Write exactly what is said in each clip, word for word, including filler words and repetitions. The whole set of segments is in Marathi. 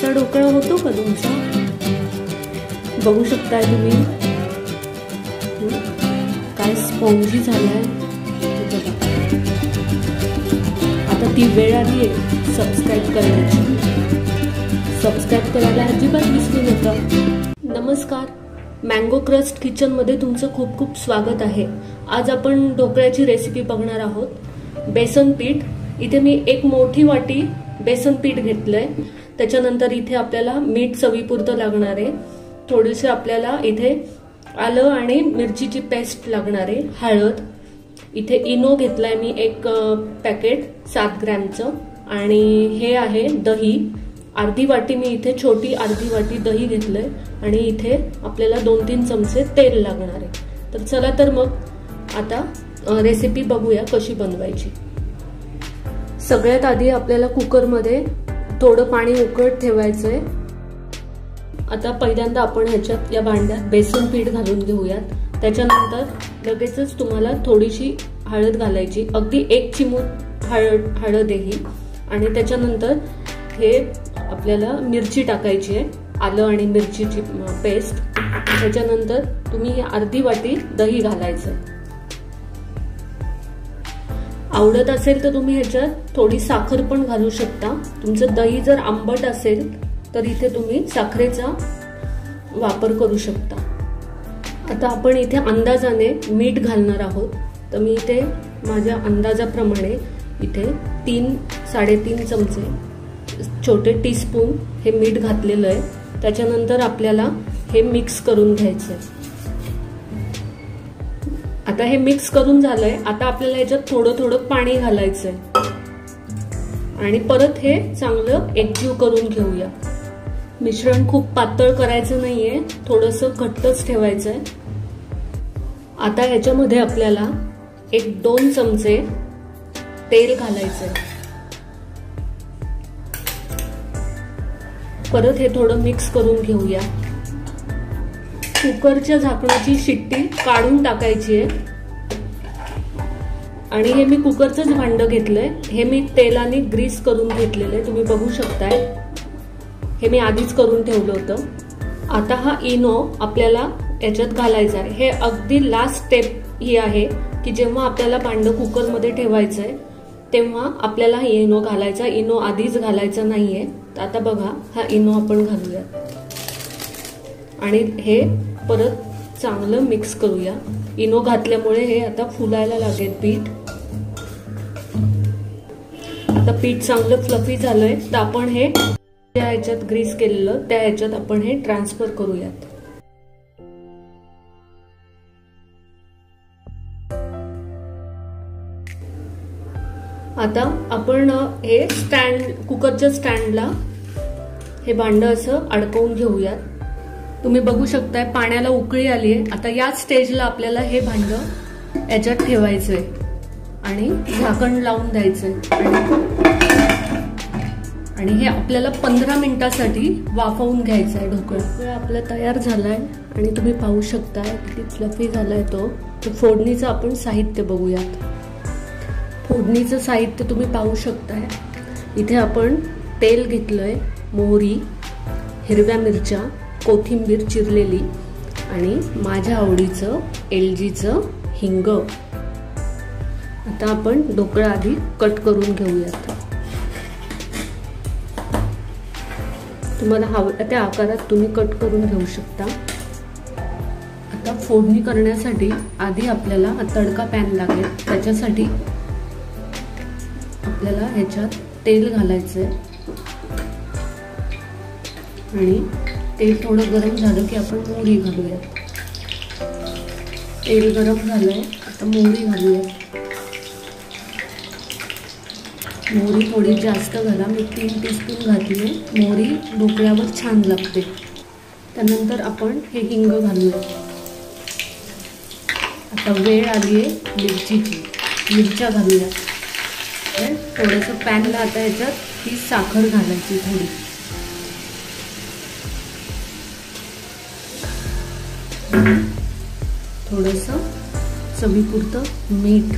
असा ढोकळा होतो का तुमचा? बघू शकताय तुम्ही काय स्पॉन्जी झालाय। आता ती वेळ आली आहे सबस्क्राईब करण्याची। सबस्क्राईब करायला अजिबात विसरू नका। नमस्कार, मँगो क्रस्ट किचन मध्ये तुमचं खूप खूप स्वागत आहे। आज आपण ढोकळ्याची रेसिपी बघणार आहोत। बेसन पीठ, इथे मी एक मोठी वाटी बेसन पीठ घेतलंय। त्याच्यानंतर इथे आपल्याला मीठ चवीपुरतं लागणार आहे। थोडेसे आपल्याला इथे आलं आणि मिरचीची पेस्ट लागणार आहे। हळद, इथे इनो घेतलाय मी एक पॅकेट सात ग्रॅमचं, आणि हे आहे दही अर्धी वाटी। मी इथे छोटी अर्धी वाटी दही घेतलंय, आणि इथे आपल्याला दोन तीन चमचे तेल लागणार आहे। तर चला तर मग आता रेसिपी बघूया कशी बनवायची। सगळ्यात आधी आपल्याला कुकरमध्ये थोडं पाणी उकळत ठेवायचंय। आता पहिल्यांदा आपण ह्याच्यात या भांड्यात बेसन पीठ घालून घेऊयात। त्याच्यानंतर लगेचच तुम्हाला थोडीशी हळद घालायची, अगदी एक चिमूट हळद हळद आहे। आणि त्याच्यानंतर हे आपल्याला मिरची टाकायची आहे, आलं आणि मिरचीची पेस्ट। त्याच्यानंतर तुम्ही अर्धी वाटी दही घालायचं। आवडत असेल तर तुम्ही ह्याच्यात थोडी साखर पण घालू शकता। तुमचं दही जर आंबट असेल तर इथे तुम्ही साखरेचा वापर करू शकता। आता आपण इथे अंदाजाने मीठ घालणार आहोत। तर मी इथे माझ्या अंदाजाप्रमाणे इथे तीन साडेतीन चमचे छोटे टीस्पून हे मीठ घातलेलं आहे। त्याच्यानंतर आपल्याला हे मिक्स करून घ्यायचंय। आता हे मिक्स करून झालंय। आता आपल्याला याच्यात थोडं थोडं पाणी घालायचंय आणि परत हे चांगलं एकजीव करून घेऊया। मिश्रण खूप पातळ करायचं नाहीये, थोडंसं घट्टच ठेवायचंय। आता याच्यामध्ये आपल्याला एक दोन चमचे तेल घालायचंय। परत हे थोडं मिक्स करून घेऊया। कुकरच्या झाकणाची शिट्टी काढून टाकायची आहे, आणि हे मी कुकरचंच भांडं घेतलंय। हे मी तेलाने ग्रीस करून घेतलेलं आहे, तुम्ही बघू शकताय। हे मी आधीच करून ठेवलं होतं। आता हा इनो आपल्याला याच्यात घालायचा आहे। हे अगदी लास्ट स्टेप ही आहे की जेव्हा आपल्याला भांडं कुकरमध्ये ठेवायचंय तेव्हा आपल्याला हा इनो घालायचा। इनो आधीच घालायचा नाहीये। तर आता बघा, हा इनो आपण घालूया आणि हे परत चांगलं मिक्स करूया। इनो घातल्यामुळे हे आता फुलायला लागेल पीठ। आता पीठ चांगलं फ्लफी झालंय, तर आपण हे त्या ह्याच्यात ग्रीस केलेलं त्या ह्याच्यात आपण हे ट्रान्सफर करूयात। आता आपण हे स्टँड कुकरच्या स्टँडला हे भांडं असं अडकवून घेऊयात। तुम्ही बघू शकताय पाण्याला उकळी आली आहे। आता या स्टेजला आपल्याला हे भांडं याच्यात ठेवायचंय आणि झाकण लावून द्यायचंय, आणि हे आपल्याला पंधरा मिनिटासाठी वाफवून घ्यायचं आहे। ढोकळा आपला तयार झालाय आणि तुम्ही पाहू शकताय किती फ्लफी झालाय तो। तर फोडणीचं आपण साहित्य बघूयात। फोडणीचं साहित्य तुम्ही पाहू शकताय। इथे आपण तेल घेतलंय, मोहरी, हिरव्या मिरच्या, कोथिंबीर चिरलेली, आणि माझ्या आवडीचं एलजीचं हिंग। आता आपण ढोकळा आधी कट करून घेऊयात। तुम्हाला हव्या त्या आकारात तुम्ही कट करून घेऊ शकता। आता फोडणी करण्यासाठी आधी आपल्याला तडका पॅन लागेल। त्याच्यासाठी आपल्याला ह्याच्यात तेल घालायचंय, आणि तेल थोडं गरम झालं की आपण मोहरी घालूया। तेल गरम झालंय, आता मोहरी घालूया। मोहरी थोडी जास्त घाला, मी तीन टीस्पून घातली आहे। मोहरी ढोकळ्यावर छान लागते। त्यानंतर आपण हे हिंग घालूया। आता वेळ आली आहे मिरचीची, मिरच्या घालूया। थोडंसं पॅनला आता याच्यात ही साखर घालायची थोडी, थोडंसं चवीपुरतं मीठ।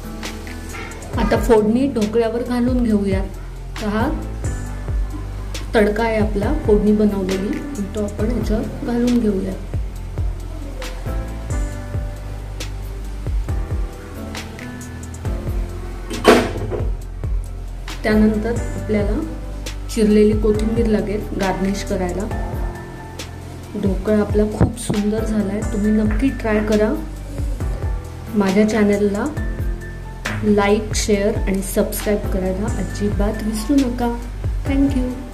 आता फोडणी ढोकळ्यावर घालून घेऊयात। हा तडका आहे आपला फोडणी बनवलेली, तो आपण ह्याच्यावर घालून घेऊया. त्यानंतर आपल्याला चिरलेली कोथिंबीर लागेल गार्निश करायला. ढोकळा आपला खूप सुंदर झालाय. तुम्ही नक्की ट्राय करा. माझ्या चॅनलला लाईक, शेअर आणि सबस्क्राईब करायला अजिबात विसरू नका. थँक्यू.